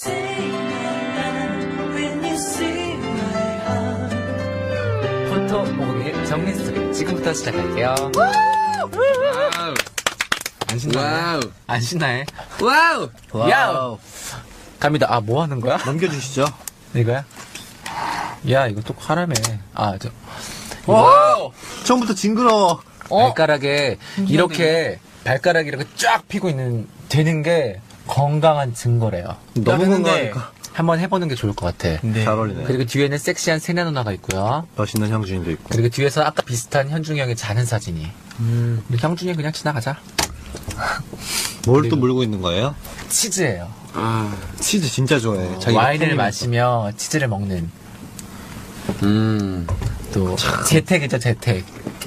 포토 501 정리 스토리 지금부터 시작할게요. 안 신나네? 안 신나해? 와우! 야우! 갑니다. 아, 뭐 하는 거야? 넘겨주시죠. 이거야? 야, 이거 또 하라며. 아, 와우! 처음부터 징그러워. 발가락에 이렇게 발가락이 이렇게 쫙 피고 되는 게 건강한 증거래요. 너무 건강하니까. 한번 해보는 게 좋을 것 같아. 네. 잘 어울리네. 그리고 뒤에는 섹시한 세나 누나가 있고요. 멋있는 형준이도 있고. 그리고 뒤에서 아까 비슷한 현중이 형이 자는 사진이. 우리 형준이 그냥 지나가자. 뭘 또 물고 있는 거예요? 치즈예요. 치즈 진짜 좋아해. 와인을 마시며 치즈를 먹는. 또 재택이죠, 재택.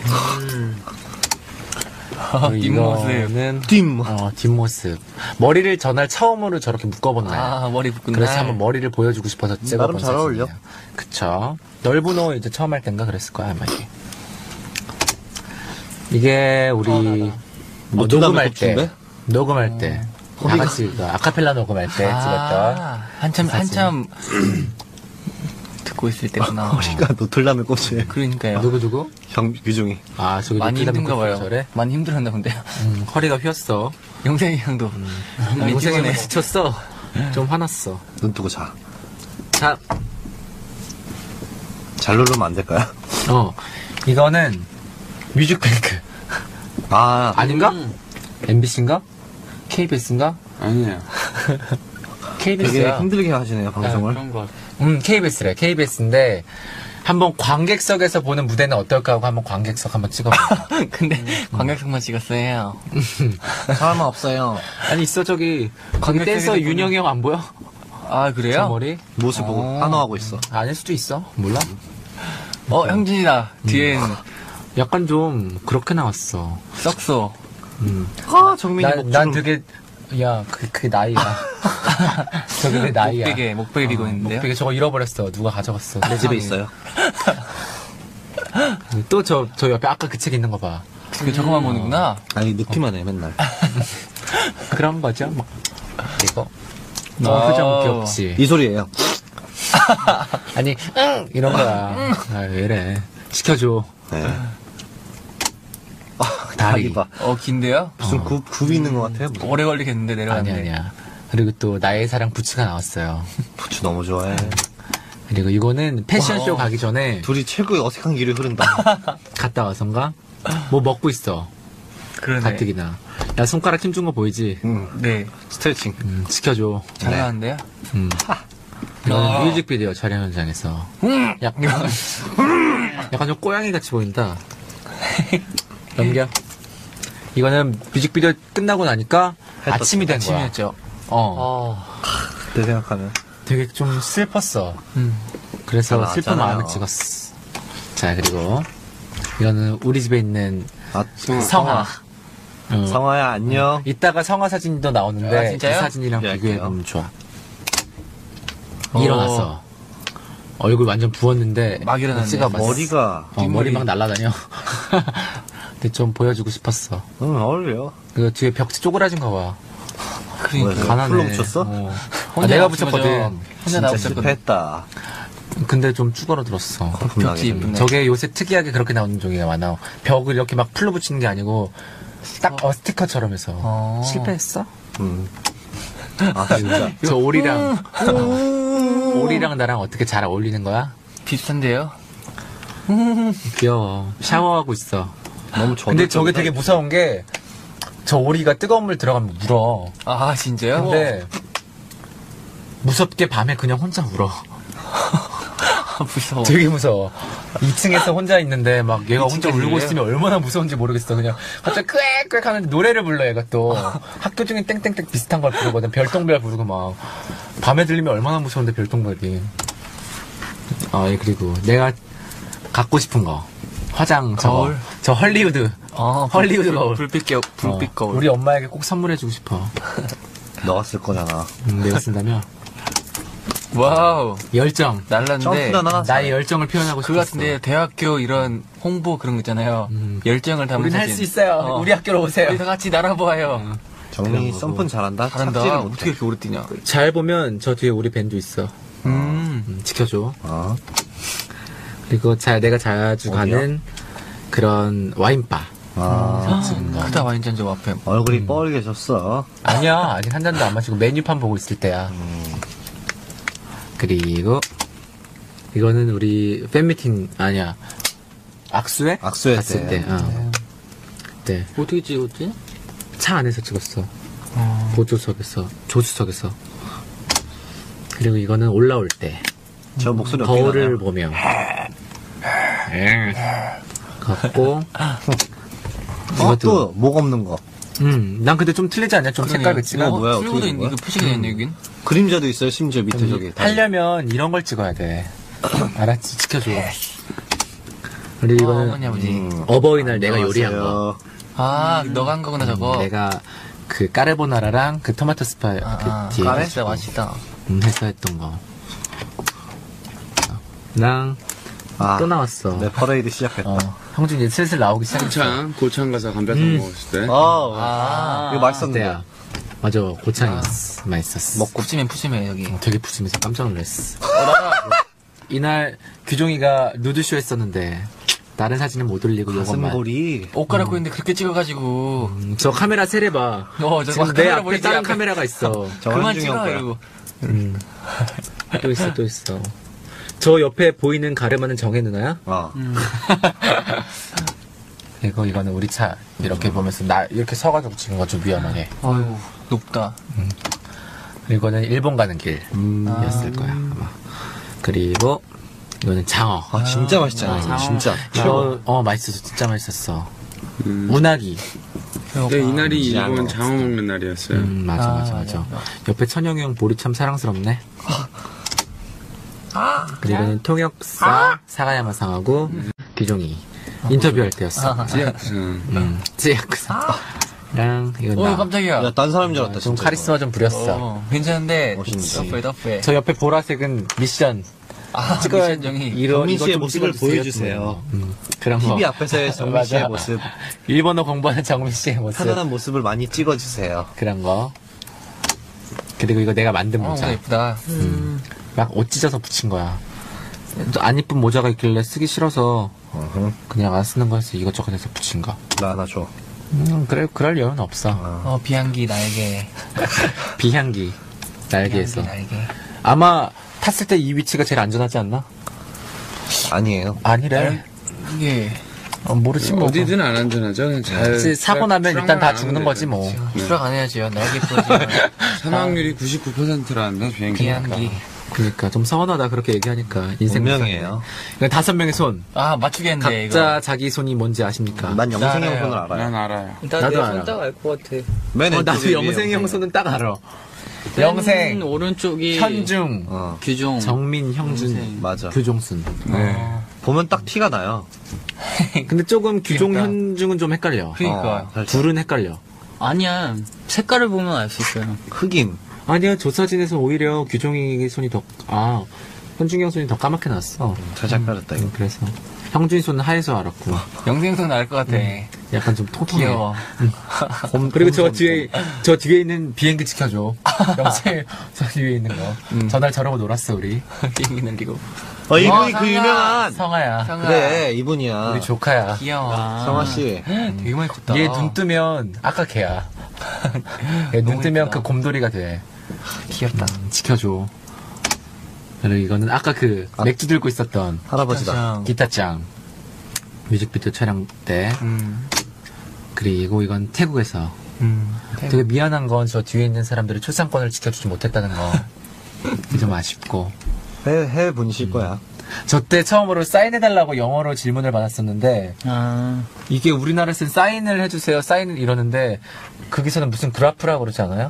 뒷모습. 뒷모습. 머리를 전날 처음으로 저렇게 묶어본 날. 아, 머리 묶은 그래서 날. 한번 머리를 보여주고 싶어서 찍어본 나름 잘 어울려. 사진이에요. 그쵸. 넓은 옷 이제 처음 할 땐가 그랬을 거야, 아마 이게. 이게 우리 녹음할 때. 녹음할 때. 다 같이 아카펠라 녹음할 때 찍었던. 한참 듣고 있을 때구나. 머리가 노틀담에 꽂혀요. 그러니까요. 누구? 유중이. 아, 저기 많이 힘든가 봐요. 저래? 많이 힘들었나 본데요. 허리가 휘었어. 영생이 형도. 영생이 형 지쳤어. 좀 화났어. 눈 뜨고 자. 자, 잘 누르면 안 될까요? 이거는 뮤직뱅크. 아닌가? MBC인가? KBS인가? 아니에요. 되게 KBS야. 힘들게 하시네요, 방송을. 그런 거. KBS래. KBS인데 한번 관객석에서 보는 무대는 어떨까 하고 한번 관객석 한번 찍어봐. 근데 관객석만 찍었어요. 사람 없어요. 아니 있어 저기 거기 댄서 윤영이 형 안 보여? 아, 저 그래요? 머리? 모습 보고 환호하고 있어. 아닐 수도 있어. 몰라. 형진이다. 뒤엔 약간 좀 그렇게 나왔어. 썩소. 정민이 난 되게 야 그게 나이야. 저게 내 나이야. 목베개 비고 있는데요. 목베개 저거 잃어버렸어. 누가 가져갔어. 내 집에 있어요. 또 저 옆에 아까 그 책 있는 거 봐. 저거만 보는구나. 아니, 넣기만 해, 맨날. 그런 거죠. 뭐. 이거. 표정 귀엽지. 이 소리예요. 아니 이런 거야. 왜 이래. 시켜줘. 네. 다리. 봐. 긴데요? 무슨 굽이 있는 것 같아요. 무슨. 오래 걸리겠는데, 내려가는데. 아니야. 그리고 또 나의 사랑 부츠가 나왔어요. 부추 너무 좋아해. 그리고 이거는 패션쇼 가기 전에 둘이 최고의 어색한 길을 흐른다. 갔다 와서인가? 뭐 먹고 있어. 그러네. 가뜩이나. 야 손가락 힘준 거 보이지? 네. 스트레칭. 지켜줘. 잘 네. 나왔는데요? 이거는 뮤직비디오 촬영 현장에서 약간 좀 꼬양이 같이 보인다. 넘겨. 이거는 뮤직비디오 끝나고 나니까 아침이 된 거야. 아침이었죠. 내 생각하면. 되게 좀 슬펐어. 그래서 잘 슬픈 나왔잖아요. 마음을 찍었어. 자, 그리고 이거는 우리 집에 있는 성화. 성화야, 안녕. 이따가 성화 사진도 나오는데 이 진짜요? 사진이랑 네, 비교해보면 좋아. 일어나서 얼굴 완전 부었는데 막 일어났네. 찍어봤어. 머리가. 머리 막 날아다녀. 근데 좀 보여주고 싶었어. 어울려. 그 뒤에 벽지 쪼그라진 거 봐. 그러니까. 가난해. 풀로 붙였어? 내가 붙였거든. 혼자 진짜 나왔었거든. 실패했다. 근데 좀 쭈그러들었어. 벽지 이쁘네. 저게 요새 특이하게 그렇게 나오는 종이가 많아. 벽을 이렇게 막 풀로 붙이는 게 아니고 딱 스티커처럼 해서. 실패했어? 진짜. 저 오리랑 오리랑 나랑 어떻게 잘 어울리는 거야? 비슷한데요? 귀여워. 샤워하고 있어. 너무 좋아. 근데 저게 되게 무서운 게 저 오리가 뜨거운 물 들어가면 울어. 아, 진짜요? 근데 무섭게 밤에 그냥 혼자 울어. 무서워. 되게 무서워. 2층에서 혼자 있는데 막 얘가 혼자 울고 이래요? 있으면 얼마나 무서운지 모르겠어. 그냥 갑자기 꽥꽥 하는데 노래를 불러 얘가 또. 학교 중에 땡땡땡 비슷한 걸 부르거든. 별똥별 부르고 막. 밤에 들리면 얼마나 무서운데 별똥별이. 그리고 내가 갖고 싶은 거. 화장 저거. 거울? 저 헐리우드. 헐리우드 거울. 불빛 거울. 우리 엄마에게 꼭 선물해주고 싶어. 너가 쓸 거잖아. 내가 쓴다면. 와우. 열정. 날랐는데. 점프는 하나 나의 열정을 표현하고 싶어. 그거 같은데, 대학교 이런 홍보 그런 거 있잖아요. 열정을 담은 우린 할 사진. 수 있어요. 우리 학교로 오세요. 우리 다 같이 날아보아요. 정민이 점프는 잘한다. 잘한다. 착지를 어떻게 못해. 이렇게 오래 뛰냐. 잘 보면 저 뒤에 우리 밴도 있어. 지켜줘. 어. 그리고 내가 자주 어디야? 가는 그런 와인바. 아. 크다 와인잔 저 앞에. 얼굴이 뻘개졌어. 아니야, 아직 한 잔도 안 마시고 메뉴판 보고 있을 때야. 그리고 이거는 우리 팬미팅 아니야. 악수회? 악수회 갔을 때. 때. 네. 어떻게 찍었지? 차 안에서 찍었어. 보조석에서, 조수석에서. 그리고 이거는 올라올 때. 저 목소리 어떻게 거울을 나나요? 보며. 갖고. 또 목 없는 거. 난 근데 좀 틀리지 않냐? 좀 색깔 그치? 이거 뭐야? 어떻게 출구도 된 거야? 이거 표시가 됐네 여긴. 그림자도 있어요. 심지어 밑에 저기. 하려면 이런 걸 찍어야 돼. 알았지? 지켜줘. 그리고 이거는 어머니 아버지. 어버이날 내가 요리한 거. 안녕하세요. 아 너가 한 거구나 저거. 내가 그 까르보나라랑 그 토마토 스파 그 뒤에 까레? 진짜 맛있다. 해서 했던 거. 랑 또 나왔어. 네, 퍼레이드 시작했다. 형준이 슬슬 나오기 시작했어. 고창 가서 감자탕 먹었을 때. 이거 맛있었는데. 때야. 맞아, 고창이 맛있었어. 먹고 푸짐해 푸짐해 여기. 되게 푸짐해서 깜짝 놀랐어. 이날 규종이가 누드쇼 했었는데 다른 사진은 못 올리고 요것만. 가슴골이. 옷 갈아입고 있는데 그렇게 찍어가지고. 저 카메라 세례 봐. 저거 지금 내 카메라 앞에 보이지? 다른 앞에. 카메라가 있어. 그만 정한중이 찍어 형 거야. 이러고. 또 있어. 저 옆에 보이는 가르마는 정혜 누나야? 그리고 이거는 우리 차 이렇게 보면서 나 이렇게 서가지고 찍은 거 좀 위험하게. 아이고 높다. 그리고 이거는 일본 가는 길이었을 거야 아마. 그리고 이거는 장어. 진짜 맛있잖아. 이거 진짜. 이거 맛있었어. 진짜 맛있었어. 운하기. 근데 이날이 장어. 일본 장어 먹는 날이었어요. 맞아. 옆에 천영이 형 볼이 참 사랑스럽네. 그리고는 통역사 사가야마상하고 규종이 인터뷰할 때였어. 찌야쿠상랑 이건 나. 깜짝이야. 야, 딴 사람인 줄 알았다, 좀 진짜. 카리스마 좀 부렸어. 괜찮은데. 멋있네. 덕배. 저 옆에 보라색은 미션. 찍어야 미션정이. 이런 정민 씨의 이거 좀 모습을 찍어주세요. 보여주세요. 그런 거. TV 앞에서의 정민 씨의 맞아. 모습. 일본어 공부하는 정민 씨의 모습. 편안한 모습을 많이 찍어주세요. 그런 거. 그리고 이거 내가 만든 모자. 예쁘다. 막 옷 찢어서 붙인 거야. 또 안 이쁜 모자가 있길래 쓰기 싫어서 그냥 안 쓰는 거였어. 이것저것 해서 붙인 거. 나 하나 줘. 그래, 그럴 이유는 없어. 비행기 날개. 비향기. 날개에서. 날개. 아마 탔을 때 이 위치가 제일 안전하지 않나? 아니에요. 아니래. 이게 모르지 뭐. 어디든 안 안전하죠. 그냥 잘. 그치, 사고 나면 추락만 일단 다 안 죽는 하면 거지 돼요. 뭐. 추락 안 해야지요. 날개 부러지면. 사망률이 99%라는데 비행기. 비행기. 그러니까 좀 서운하다 그렇게 얘기하니까 인생 운명이에요. 이건 5명의 손. 아 맞추겠는데 각자 이거. 자기 손이 뭔지 아십니까? 난 영생이 형 알아요. 손을 알아요. 난 알아요. 나도 알아. 딱알것 같아. 맨 왼쪽에 나도 위에 영생이 형 영생. 손은 딱 알아. 영생, 오른쪽이 현중, 규종. 정민, 형준, 맞아. 규종순. 네. 보면 딱 티가 나요. 근데 조금 규종, 귀엽다. 현중은 좀 헷갈려. 그러니까. 둘은 헷갈려. 아니야. 색깔을 보면 알 수 있어요. 흑인. 아니야, 저 사진에서 오히려 규종이 손이 현중이 형 손이 더 까맣게 났어. 살짝 가렸다 이거. 그래서. 형준이 손은 하얘서 알았고. 영생선 나을 것 같아. 약간 좀 통통해. 귀여워. 그리고 저 뒤에 있는 비행기 지켜줘. 영생, 저 뒤에 있는 거. 전날 저러고 놀았어, 우리. 비행기 날리고. 이분이 그 성아. 유명한. 성아야. 그래, 이분이야. 우리 조카야. 귀여워. 성아 씨. 되게 많이 컸다. 얘 눈 뜨면 아까 걔야. 얘 눈 뜨면 이쁘다. 그 곰돌이가 돼. 귀엽다. 지켜줘. 그리고 이거는 아까 그 맥주 들고 있었던 할아버지다. 기타짱 뮤직비디오 촬영 때. 그리고 이건 태국에서. 되게 미안한 건 저 뒤에 있는 사람들이 출산권을 지켜주지 못했다는 거. 그게 좀 아쉽고. 해외 분이실 거야. 저 때 처음으로 사인해달라고 영어로 질문을 받았었는데 이게 우리나라에 쓴 사인을 해주세요 사인을 이러는데 거기서는 무슨 그래프라고 그러지 않아요?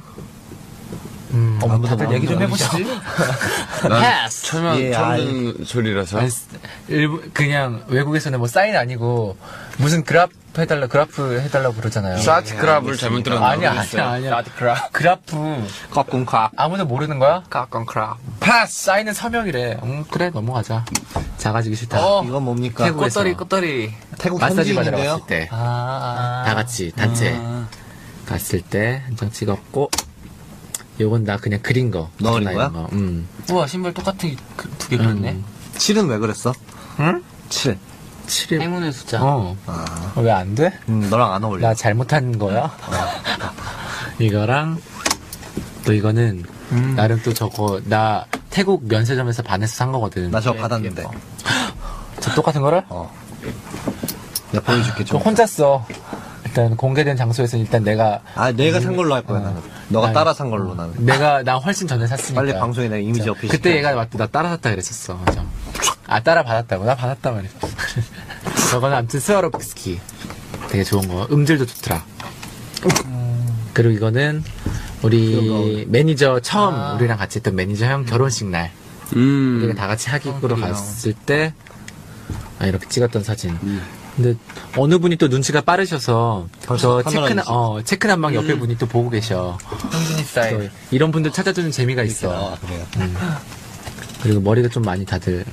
다들 얘기 좀 해보시지. 난 처음 예, 듣는 소리라서. 아니, 그냥 외국에서는 뭐 사인 아니고 무슨 그래프 해달라고 그러잖아요. 샤트 크랍을 잘못 들었나? 아니야. 그래프 컵궁컵. 아무도 모르는 거야? 까꿍크라. 패스 사인은 서명이래. 그래 넘어가자. 작아지기 싫다. 이건 뭡니까? 태국에서. 꽃다리. 태국 마사지 받으러 현지인인데요? 갔을 때. 아. 다 같이 단체. 갔을 때 한 장 찍었고, 요건 나 그냥 그린 거. 너 그린 이런 거야? 거. 우와, 신발 똑같은 두 개 그렸네. 7은 왜 그랬어? 응? 7. 7일. 행운의 숫자. 왜 안 돼? 너랑 안 어울려. 나 잘못한 거야? 이거랑, 또 이거는, 나름 또 저거, 나 태국 면세점에서 반에서 산 거거든. 나 저거 받았는데. 저 똑같은 거를? 내가 보여줄게, 저 좀. 혼자 써. 일단 공개된 장소에서 일단 내가, 내가 산 걸로 할 거야, 나는. 너가 아니, 따라 산 걸로, 나는. 나 훨씬 전에 샀으니까. 빨리 방송에 내가 이미지 어필 시켜. 그때 얘가 맞다, 나 따라 샀다 그랬었어. 맞아. 따라 받았다고. 나 받았다 말했어. 저거는 아무튼 스와로프스키. 되게 좋은 거. 음질도 좋더라. 그리고 이거는 우리 매니저 처음 우리랑 같이 했던 매니저 형 결혼식 날. 우리가 다 같이 하객으로 갔을 때, 이렇게 찍었던 사진. 근데 어느 분이 또 눈치가 빠르셔서 저 체크 난방 옆에 분이 또 보고 계셔. 형준이 스타일. 이런 분들 찾아주는 재미가 있어. 그래요. 그리고 머리가 좀 많이 다들.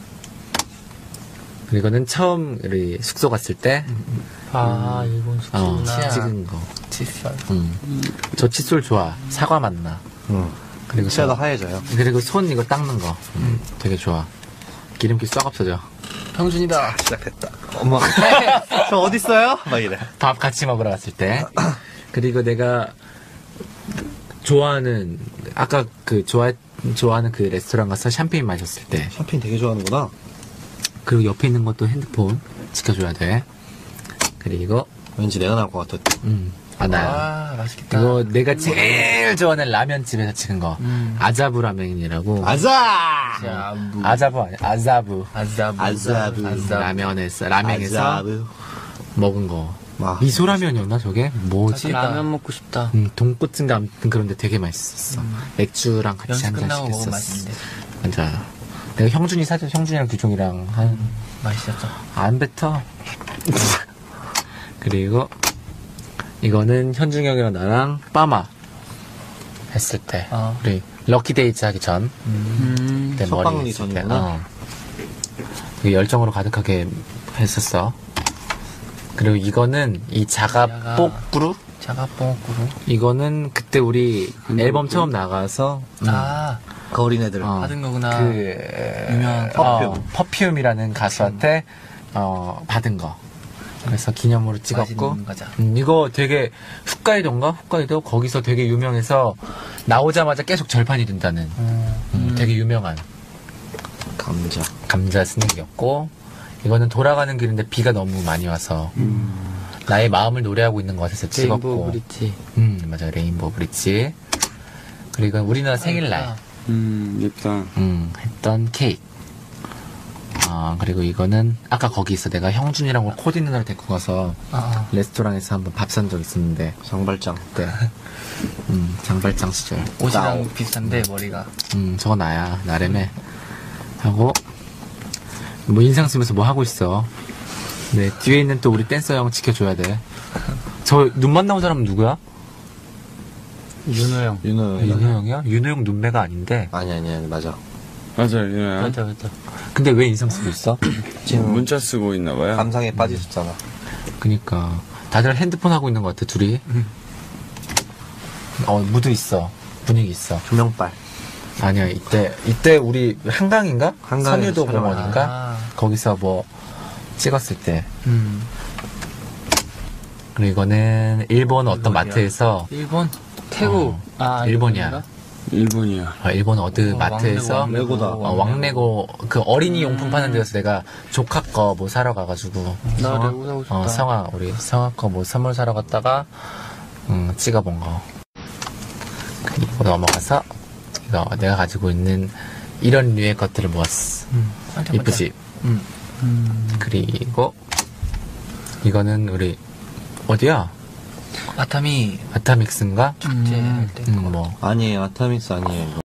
그리고 이거는 처음 우리 숙소 갔을 때 일본 숙소구나. 찍은 거. 칫솔. 저 칫솔 좋아. 사과 맛나. 그리고 치아도 하얘져요. 그리고 손 이거 닦는 거. 되게 좋아. 기름기 싹 없어져. 형준이다. 시작했다. 엄마. 저 어딨어요? 막 이래. 밥 같이 먹으러 갔을 때. 그리고 내가 좋아하는 아까 좋아하는 그 레스토랑 가서 샴페인 마셨을 때. 샴페인 되게 좋아하는구나. 그리고 옆에 있는 것도 핸드폰 지켜줘야 돼. 그리고 왠지 내가 나올 것 같아. 나야. 맛있겠다. 이거 내가 제일 좋아하는 라면 집에서 찍은 거. 아자부 라면이라고. 아자부 아니야. 아자부. 라면에서 먹은 거. 미소라면이었나 저게? 뭐지? 라면 먹고 싶다. 돈코츠인가 아무튼 그런데 되게 맛있었어. 맥주랑 같이 연습 한 끝나고 잔씩 먹으면 했었어. 맛있는데. 맞아. 내가 형준이랑 규종이랑 맛있었죠. 안 뱉어. 그리고 이거는 현중이 형이랑 나랑 빠마 했을 때 우리 럭키데이즈 하기 전 그때 석방리 머리 했을 때 전이구나. 되게 열정으로 가득하게 했었어. 그리고 이거는 이 자가뽀꾸루 자가뽕꾸루. 이거는 그때 우리 앨범 처음 나가서 그 어린애들. 받은 거구나. 유명한 퍼퓸이라는 가수한테 받은 거. 그래서 기념으로 찍었고 맛있는 과자. 이거 되게 홋카이도 거기서 되게 유명해서 나오자마자 계속 절판이 된다는 되게 유명한 감자 스낵이었고 이거는 돌아가는 길인데 비가 너무 많이 와서 나의 마음을 노래하고 있는 것 같아서 찍었고 레인보우 브릿지. 맞아 레인보우 브릿지. 그리고 우리나라 생일날 예쁘다. 했던 케이크. 그리고 이거는 아까 거기 있어. 내가 형준이랑 코디 누나를 데리고 가서 레스토랑에서 한번 밥 산 적 있었는데 장발장. 그때 장발장 시절. 옷이랑 비슷한데 머리가. 저거 나야. 나래매. 하고 뭐 인상 쓰면서 뭐 하고 있어. 네 뒤에 있는 또 우리 댄서 형 지켜줘야 돼. 저 눈만 나온 사람은 누구야? 윤호 형. 윤호 형이야? 윤호 형 눈매가 아닌데. 아니, 맞아. 맞아요, 유나야. 맞아. 근데 왜 인상 쓰고 있어? 지금 문자 쓰고 있나봐요. 감상에 빠지셨잖아. 그니까 다들 핸드폰 하고 있는 것 같아 둘이. 무드 있어. 분위기 있어. 조명빨. 아니야 이때 우리 한강인가? 한강에서 선유도 촬영을. 공원인가? 거기서 뭐 찍었을 때. 그리고 이거는 일본 어떤 마트에서 일본? 태국. 일본이야. 일본이야. 일본 마트에서 왕래고다. 왕래고 그 어린이 용품 파는 데서 내가 조카 거 뭐 사러 가가지고 나 레고 사고 싶다. 우리 성아 거 뭐 선물 사러 갔다가 찍어본 거. 그리고 넘어가서 이거 내가 가지고 있는 이런 류의 것들을 모았어. 이쁘지? 그리고 이거는 우리 어디야? 아타미 아타믹스인가? 축제 할 때. 뭐 아니에요. 아타믹스 아니에요. 이거.